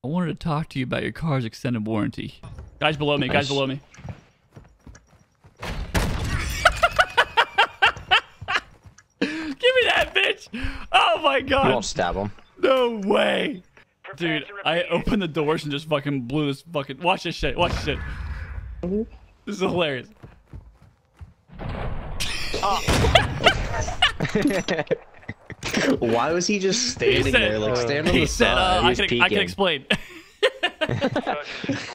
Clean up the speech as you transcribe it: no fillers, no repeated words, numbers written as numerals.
I wanted to talk to you about your car's extended warranty. Guys below me, guys below me. Give me that, bitch! Oh my god! You won't stab him. No way! Dude, I opened the doors and just fucking blew this fucking... Watch this shit, watch this shit. This is hilarious. Why was he just standing there? Like, stand on He the said, side. I can explain.